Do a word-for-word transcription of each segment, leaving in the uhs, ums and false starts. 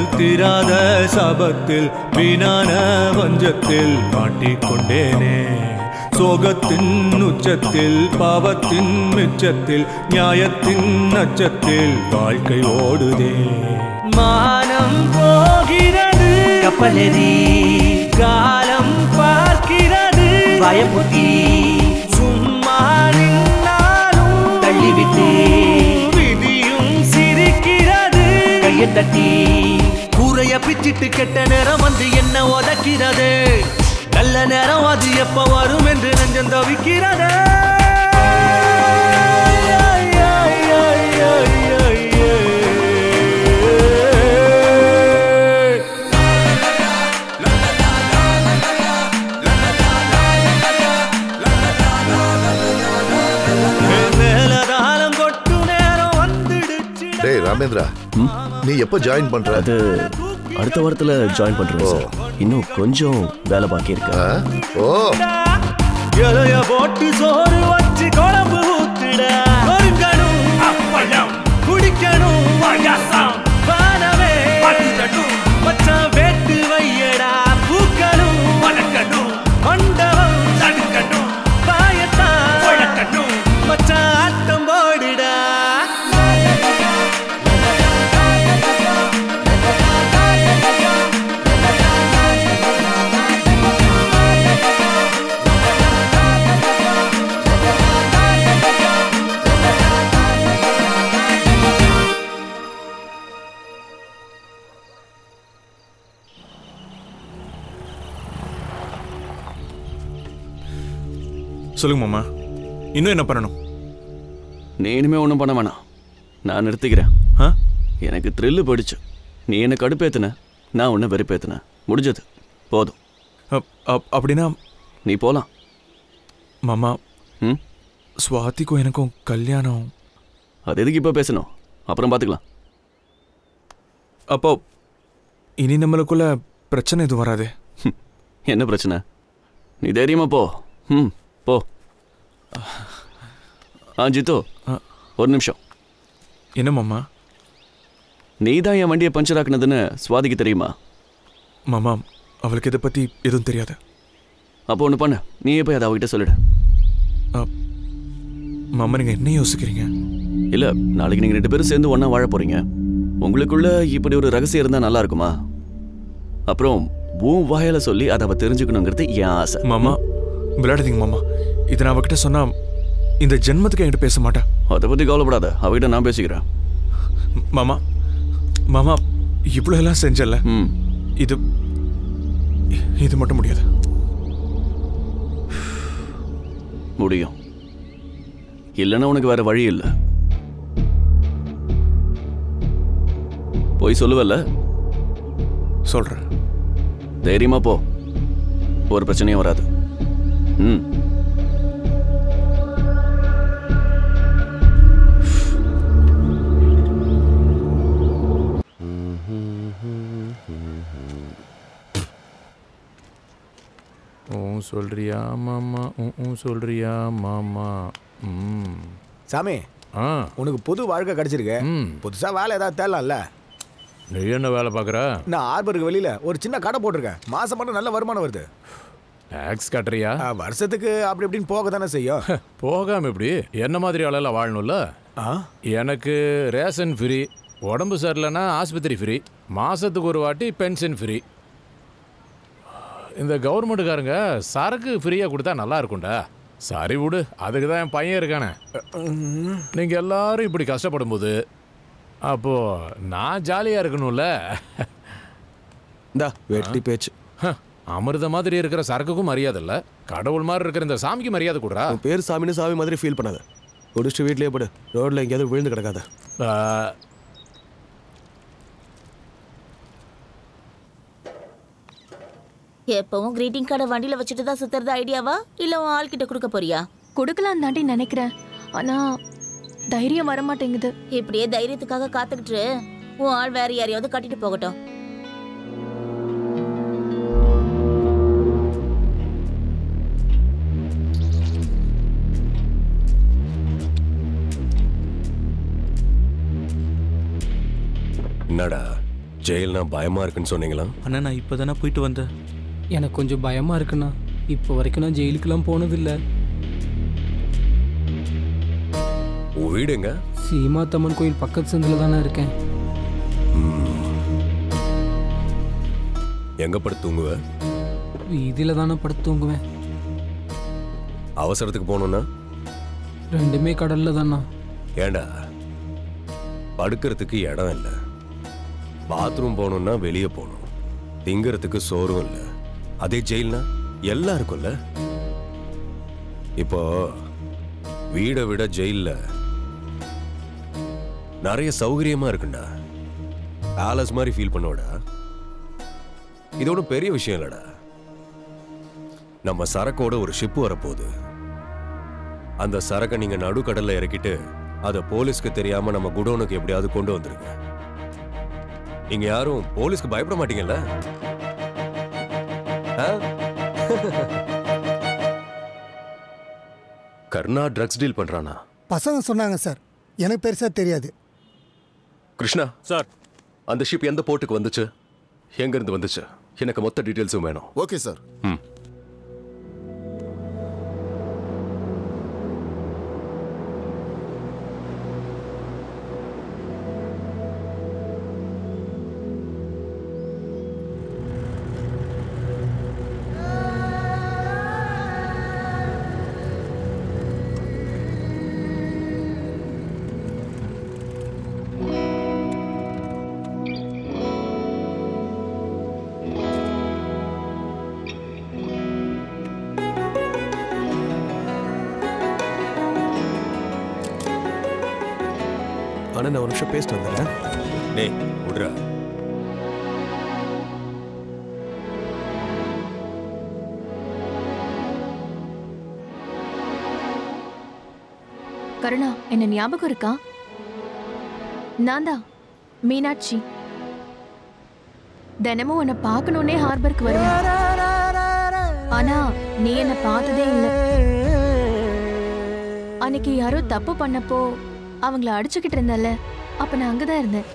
தீராத சாபத்தில் வீணான வஞ்சத்தில் மாட்டிக்கொண்டேனே சோகத்தின் உச்சத்தில் பாவத்தின் மிச்சத்தில் நியாயத்தின் அச்சத்தில் வாழ்க்கை ஓடுதே மானம் போகிறது கப்பலெறி காலம் பார்க்கிறது பயமுத்தி சும்மா நின்னாலும் தள்ளிவிட்டு விதியும் சிரிக்கிறது கையை தட்டி கூரைய பிச்சிட்டு கெட்ட நேரம் வந்து என்ன உதக்கிறது நல்ல நேரம் அது எப்ப வரும் என்று நெஞ்சம் தவிக்கிறது டேய் ராமேந்திரா, நீ எப்ப ஜாயின் பண்ற? அது அடுத்த வாரத்துல ஜாயின் பண்றோம் சார். இன்னும் கொஞ்சம் வேலை பாக்கி இருக்கு. ஓ இலைய போட்டு சோறு வச்சு குழம்பு ஊத்துட கொறுக்கணும் அப்பளம் குடிக்கணும் பாயாசம் பானமே பட்டுடணும் மச்சான் வேட்டு வையடா பூக்கணும் வணக்கணும் மண்டபம் தடுக்கணும் பாயத்தான் வணக்கணும் மச்சான் ஆட்டம் போடுடா சொல்லுங்க மாமா, இன்னும் என்ன பண்ணணும்? நீ இனிமே ஒன்றும் பண்ண வேணாம், நான் நிறுத்திக்கிறேன். எனக்கு த்ரில்லு போயிடுச்சு. நீ என்ன கடுப்பேத்துன, நான் உன்னை வெறுப்பேத்துன, முடிஞ்சது, போதும். அப்படின்னா நீ போலாம் மாமா. ம் சுவாதிக்கும் எனக்கும் கல்யாணம். அது எதுக்கு இப்போ பேசணும்? அப்புறம் பார்த்துக்கலாம். அப்போ இனி நம்மளுக்குள்ள பிரச்சனை எதுவும் வராது. என்ன பிரச்சனை? நீ தைரியமா போ. ம் போ. ஆ ஜித்து, ஒரு நிமிஷம். என்ன மாமா? நீ தான் என் வண்டியை பஞ்சர் ஆக்குனதுன்னு சுவாதிக்கு தெரியுமா? மாமா, அவளுக்கு இதை பற்றி எதுவும் தெரியாது. அப்போ ஒன்று பண்ண, நீயே போய் அதை அவகிட்ட சொல்லிடு. மாமா, நீங்கள் என்ன யோசிக்கிறீங்க? இல்லை, நாளைக்கு நீங்கள் ரெண்டு பேரும் சேர்ந்து ஒன்றா வாழ போகிறீங்க. உங்களுக்குள்ள இப்படி ஒரு ரகசியம் இருந்தால் நல்லா இருக்குமா? அப்புறம் உன் வாயால சொல்லி அதை அவள் தெரிஞ்சுக்கணுங்கிறது என் ஆசை. மாமா விளையாடுறீங்க மாமா. இதை நான் அவகிட்ட சொன்னா இந்த ஜென்மத்துக்கு என்கிட்ட பேச மாட்டேன். அதை பற்றி கவலைப்படாத, அவகிட்ட நான் பேசிக்கிறேன். மாமா மாமா இவ்வளோ எல்லாம் செஞ்சல, ம் இது இது மட்டும் முடியாது. முடியும். இல்லைன்னா உனக்கு வேற வழி இல்லை. போய் சொல்லுவல்ல? சொல்றேன். தைரியமா போ, ஒரு பிரச்சனையும் வராது. ம் ஊ சொல்றியா மாமா, ஊ சொல்றியா மாமா. ம் சாமி, ஆ உனக்கு புது வாழ்க்கை கிடைச்சிருக்கு. ம் புதுசா வேலை ஏதாவது தேடலாம்ல? நீ என்ன வேலை பார்க்குற? நான் ஆர்பருக்கு வெளியில ஒரு சின்ன கடை போட்டிருக்கேன். மாசம் மட்டும் நல்ல வருமானம் வருது. டாக்ஸ் கட்டுறியா? வருஷத்துக்கு அப்படி இப்படின்னு போக தானே செய்யும். போகாம எப்படி? என்ன மாதிரி ஆளெல்லாம் வாழணும்ல. எனக்கு ரேஷன் ஃப்ரீ, உடம்பு சரியில்லைன்னா ஆஸ்பத்திரி ஃப்ரீ, மாசத்துக்கு ஒரு வாட்டி பென்ஷன் ஃப்ரீ. இந்த கவர்மெண்ட்டுக்காரங்க சரக்கு ஃப்ரீயாக கொடுத்தா நல்லா இருக்கும்டா. சரி விடு, அதுக்கு தான் என் பையன் இருக்கானே. நீங்கள் எல்லாரும் இப்படி கஷ்டப்படும் போது அப்போ நான் ஜாலியாக இருக்கணும்ல. இந்தா வெட்டி பேச்சு. அமிர்த மாதிரி இருக்கிற சரக்குக்கும் மரியாதை இல்லை, கடவுள் மாதிரி இருக்கிற இந்த சாமிக்கு மரியாதை கொடுறா. பேர் சாமின்னு சாமி மாதிரி ஃபீல் பண்ணாத. முடிச்சுட்டு வீட்லேயே போடு, ரோட்டில் எங்கேயாவது விழுந்து கிடக்காத. எப்பவும் கிரீட்டிங் கார்டை வண்டியில வச்சுட்டு தான் சுத்துறது ஐடியாவா, இல்ல உன் ஆள் கிட்ட கொடுக்க போறியா? கொடுக்கலாம் தாண்டி நினைக்கிறேன், ஆனா தைரியம் வர மாட்டேங்குது. இப்படியே தைரியத்துக்காக காத்துக்கிட்டு உன் ஆள் வேற யாரையாவது கட்டிட்டு போகட்டும். என்னடா ஜெயில்னா பயமா இருக்குன்னு சொன்னீங்களா? அண்ணா நான் இப்போ தானே போயிட்டு வந்தேன். எனக்கு கொஞ்சம் பயமா இருக்குண்ணா. இப்போ வரைக்கும் நான் ஜெயிலுக்கெல்லாம் போனதில்லை. உன் வீடுங்க? சீமாத்தம்மன் கோயில் பக்கத்து சந்தில் தானே இருக்கேன். எங்க படுத்து தூங்குவ? வீதியில தானே படுத்து தூங்குவேன். அவசரத்துக்கு போகணும்னா? ரெண்டுமே கடல்ல தானா. ஏண்டா படுக்கிறதுக்கு இடம் இல்லை, பாத்ரூம் போகணும்னா வெளியே போகணும், திங்கிறதுக்கு சோறும் இல்லை. அதே ஜெயில்னா எல்லாம் இருக்கும்ல. இப்போ வீடை விட ஜெயில்ல நிறைய சௌகரியமா இருக்குண்டா. பேலஸ் மாதிரி ஃபீல் பண்ணோடா. இது ஒன்றும் பெரிய விஷயம் இல்லடா. நம்ம சரக்கோட ஒரு ஷிப் வரப்போகுது. அந்த சரக்கை நீங்க நடுக்கடல்ல இறக்கிட்டு அதை போலீஸ்க்கு தெரியாம நம்ம குடோனுக்கு எப்படியாவது கொண்டு வந்துருங்க. நீங்க யாரும் போலீஸ்க்கு பயப்பட மாட்டீங்கல்ல? கர்ணா ட்ரக்ஸ் டீல் பண்றானா? பசங்க சொன்னாங்க சார், எனக்கு பெருசா தெரியாது. கிருஷ்ணா சார், அந்த ஷிப் எந்த போர்ட்டுக்கு வந்துச்சு, எங்க இருந்து வந்துச்சு, எனக்கு மொத்த டீடைல்ஸும் வேணும். Okay sir. ம். ஆனால் நான் ஒரு நிமிஷம் பேசிட்டு வந்துடுறேன். டேய் விட்றா. கருணா, என்ன ஞாபகம் இருக்கா? நான் தான் மீனாட்சி. தினமும் உன்னை பார்க்கணுன்னே ஹார்பருக்கு வருவேன். ஆனா நீ என்ன பார்த்ததே இல்லை. அன்னைக்கு யாரோ தப்பு பண்ணப்போ அவங்கள அடிச்சுக்கிட்டு இருந்தல, அப்ப நான் அங்கதான் இருந்தேன்.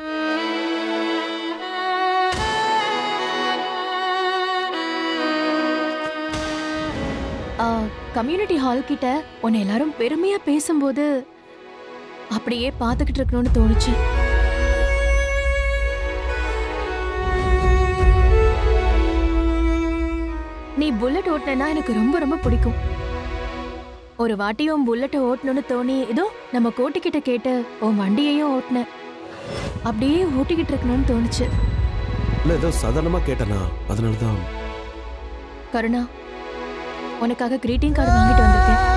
கம்யூனிட்டி ஹால் கிட்ட உன்னை எல்லாரும் பெருமையா பேசும்போது அப்படியே பார்த்துக்கிட்டு இருக்கணும்னு தோணுச்சு. நீ புல்லட் ஓட்டுனா எனக்கு ரொம்ப ரொம்ப பிடிக்கும். ஒரு வாட்டி உன் புல்லட்டை ஓட்டணும்னு தோணி ஏதோ நம்ம கோட்டிக்கிட்ட கேட்டு உன் வண்டியையும் ஓட்டினேன். அப்படியே ஓட்டிக்கிட்டு இருக்கணும்னு தோணுச்சு. இல்லை ஏதோ சாதாரணமா கேட்டனா, அதனால தான். கருணா, உனக்காக கிரீட்டிங் கார்டு வாங்கிட்டு வந்திருக்கேன்.